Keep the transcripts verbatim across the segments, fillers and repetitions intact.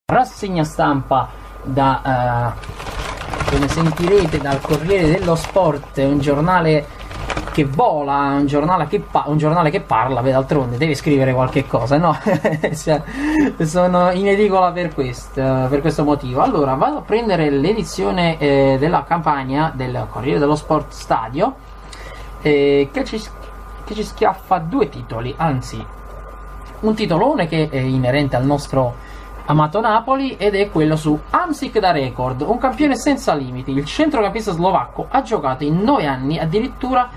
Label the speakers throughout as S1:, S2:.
S1: Rassegna stampa da, uh, come sentirete, dal Corriere dello Sport, un giornale che vola, un giornale che, pa un giornale che parla, beh, d'altronde deve scrivere qualche cosa, no? Sono in edicola per questo, per questo motivo. Allora, vado a prendere l'edizione eh, della campagna del Corriere dello Sport Stadio, eh, che, ci, che ci schiaffa due titoli, anzi, un titolone che è inerente al nostro amato Napoli, ed è quello su Hamsik da record, un campione senza limiti. Il centrocampista slovacco ha giocato in nove anni addirittura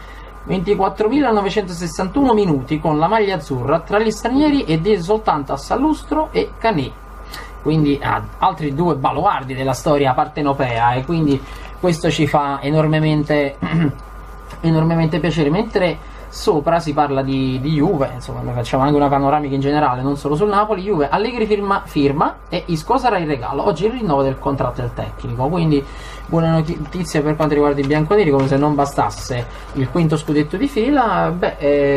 S1: ventiquattromilanovecentosessantuno minuti con la maglia azzurra tra gli stranieri, ed è soltanto a Sallustro e Canet, quindi ha altri due baluardi della storia partenopea, e quindi questo ci fa enormemente enormemente piacere. Mentre sopra si parla di, di Juve, insomma, noi facciamo anche una panoramica in generale, non solo sul Napoli. Juve, Allegri firma, firma e Isco sarà in regalo. Oggi il rinnovo del contratto del tecnico, quindi buone notizie per quanto riguarda i bianconeri, come se non bastasse il quinto scudetto di fila. Beh,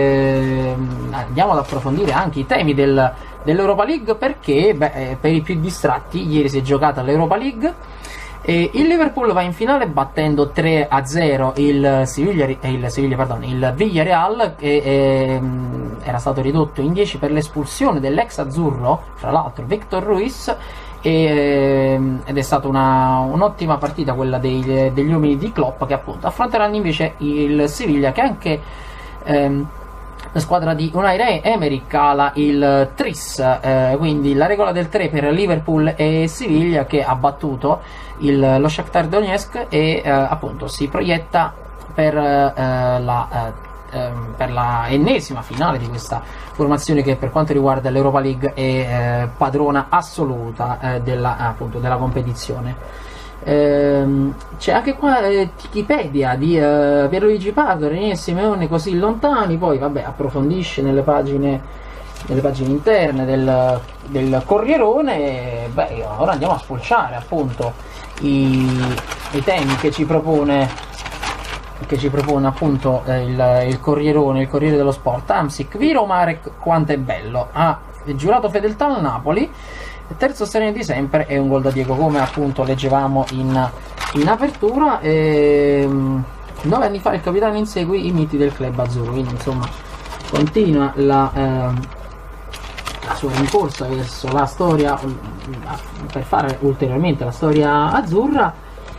S1: ehm, andiamo ad approfondire anche i temi del, dell'Europa League, perché beh, per i più distratti ieri si è giocata l'Europa League. E il Liverpool va in finale battendo tre a zero il Siviglia, il, Siviglia, pardon, il Villarreal, che ehm, era stato ridotto in dieci per l'espulsione dell'ex azzurro, fra l'altro Victor Ruiz, e, ehm, ed è stata un'ottima partita quella dei, degli uomini di Klopp, che appunto affronteranno invece il Siviglia, che anche ehm, la squadra di Unai Emery cala il tris, eh, quindi la regola del tre per Liverpool e Siviglia, che ha battuto il, lo Shakhtar Donetsk, e eh, appunto si proietta per, eh, la, eh, per la ennesima finale di questa formazione, che per quanto riguarda l'Europa League è eh, padrona assoluta eh, della, appunto, della competizione. Ehm, c'è anche qua eh, Wikipedia di eh, Pierluigi Pardo, Renier Simeone così lontani. Poi vabbè, approfondisce nelle pagine, nelle pagine interne del, del Corrierone. Beh, ora andiamo a spulciare appunto i, i temi che ci propone che ci propone appunto eh, il, il Corrierone, il Corriere dello Sport. Hamsik, Viro Marek, quanto è bello, ha giurato fedeltà al Napoli, terzo straniero di sempre e un gol da Diego, come appunto leggevamo in, in apertura. E, nove anni fa il capitano insegui i miti del club azzurro, quindi insomma continua la, eh, la sua rincorsa verso la storia, per fare ulteriormente la storia azzurra.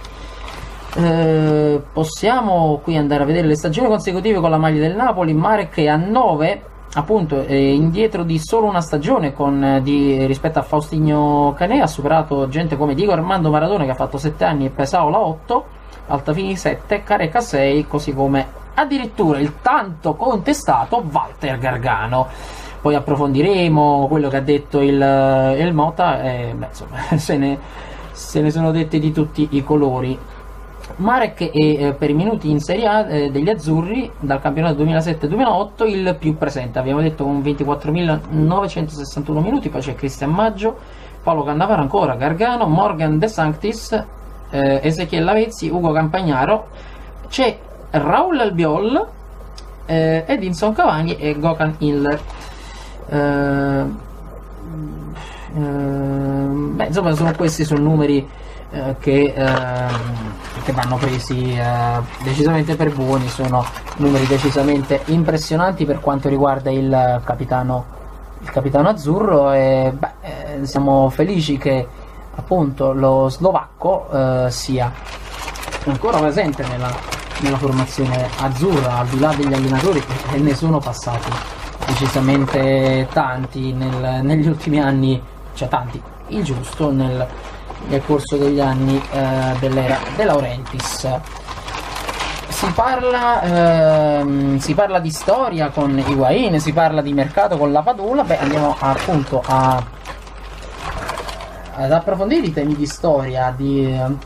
S1: Eh, possiamo qui andare a vedere le stagioni consecutive con la maglia del Napoli. Marek è a nove, appunto eh, indietro di solo una stagione con, eh, di, rispetto a Faustino Canet. Ha superato gente come Diego Armando Maradona, che ha fatto sette anni, e Pesaola otto, Altafini sette, Careca sei, così come addirittura il tanto contestato Walter Gargano. Poi approfondiremo quello che ha detto il, il Mota, e beh, insomma, se ne, se ne sono detti di tutti i colori. Marek è eh, per i minuti in Serie A eh, degli azzurri dal campionato duemilasette duemilaotto il più presente, abbiamo detto, con ventiquattromilanovecentosessantuno minuti. Poi c'è Cristian Maggio, Paolo Cannavaro, ancora Gargano, Morgan De Sanctis, eh, Ezechiel Lavezzi, Ugo Campagnaro, c'è Raul Albiol, eh, Edinson Cavani e Gökhan Inler. Eh, eh, beh, insomma, sono, questi sono numeri eh, che, eh, che vanno presi eh, decisamente per buoni, sono numeri decisamente impressionanti per quanto riguarda il capitano, il capitano azzurro. E beh, eh, siamo felici che appunto lo slovacco eh, sia ancora presente nella, nella formazione azzurra, al di là degli allenatori, che ne sono passati decisamente tanti nel, negli ultimi anni, cioè tanti, il giusto, nel, nel corso degli anni eh, dell'era De Laurentiis. Si parla, ehm, si parla di storia con Higuain, si parla di mercato con la Padula. Beh, andiamo appunto a, ad approfondire i temi di storia, di,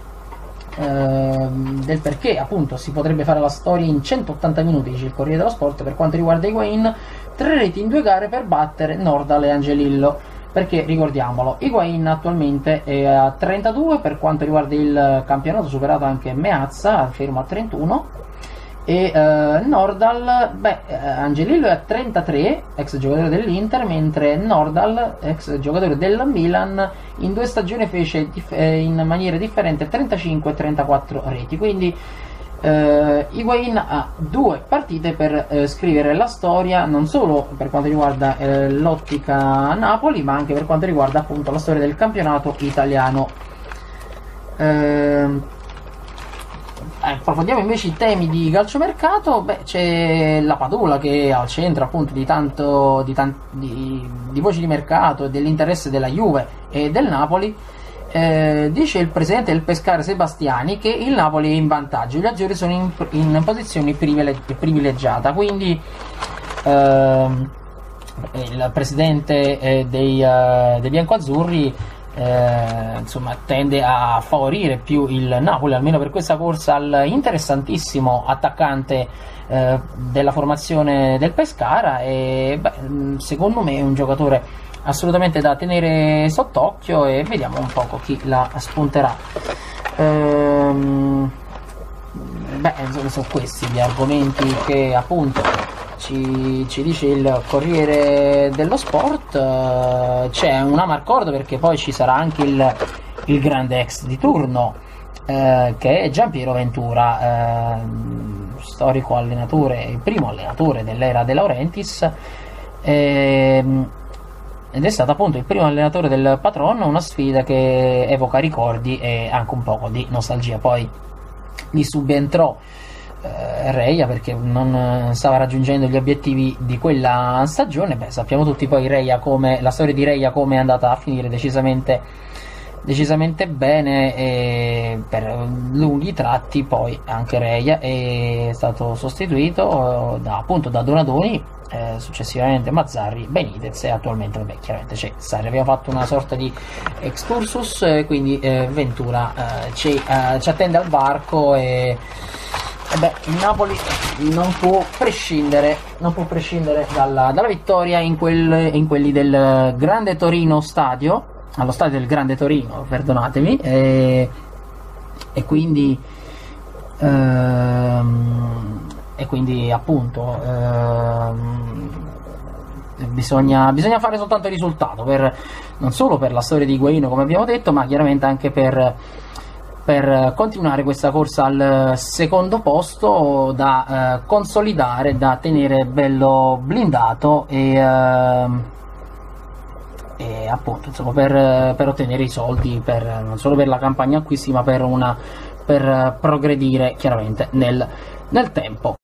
S1: ehm, del perché appunto si potrebbe fare la storia in centottanta minuti, dice il Corriere dello Sport, per quanto riguarda Higuain. Tre reti in due gare per battere Nordal e Angelillo, perché ricordiamolo, Higuain attualmente è a trentadue, per quanto riguarda il campionato superato anche Meazza, fermo a trentuno, E uh, Nordahl, beh, Angelillo è a trentatré, ex giocatore dell'Inter, mentre Nordahl, ex giocatore del Milan, in due stagioni fece eh, in maniera differente trentacinque e trentaquattro reti, quindi uh, Higuain ha due partite per uh, scrivere la storia, non solo per quanto riguarda uh, l'ottica Napoli, ma anche per quanto riguarda appunto la storia del campionato italiano. Uh, approfondiamo invece i temi di calciomercato. Beh, c'è la Padula che è al centro appunto di tanto di, tan di, di voci di mercato e dell'interesse della Juve e del Napoli. Eh, dice il presidente del Pescara Sebastiani che il Napoli è in vantaggio, gli azzurri sono in, in posizione privilegiata, quindi ehm, il presidente eh, dei, uh, dei biancoazzurri Eh, insomma tende a favorire più il Napoli, almeno per questa corsa al interessantissimo attaccante eh, della formazione del Pescara, e beh, secondo me è un giocatore assolutamente da tenere sott'occhio e vediamo un poco chi la spunterà. ehm, beh, sono questi gli argomenti che appunto Ci, ci dice il Corriere dello Sport. Uh, c'è un amarcord perché poi ci sarà anche il, il grande ex di turno, uh, che è Giampiero Ventura, uh, storico allenatore, il primo allenatore dell'era De Laurentiis, ehm, ed è stato appunto il primo allenatore del Patron, una sfida che evoca ricordi e anche un po' di nostalgia. Poi gli subentrò Reia perché non stava raggiungendo gli obiettivi di quella stagione. Beh, sappiamo tutti poi Reia come, la storia di Reia come è andata a finire decisamente, decisamente bene, e per lunghi tratti poi anche Reia è stato sostituito da, appunto, da Donadoni, eh, successivamente Mazzarri, Benitez e attualmente vabbè, chiaramente c'è Sarri. Abbiamo fatto una sorta di excursus, eh, quindi eh, Ventura eh, ci, eh, ci attende al varco e E beh, il Napoli non può prescindere, non può prescindere dalla, dalla vittoria in, quel, in quelli del Grande Torino Stadio, allo stadio del Grande Torino, perdonatemi, e, e quindi ehm, e quindi appunto ehm, bisogna, bisogna fare soltanto il risultato, per, non solo per la storia di Higuain come abbiamo detto, ma chiaramente anche per per continuare questa corsa al secondo posto da eh, consolidare, da tenere bello blindato e, eh, e appunto insomma per, per ottenere i soldi per, non solo per la campagna acquisti ma per, una, per progredire chiaramente nel, nel tempo.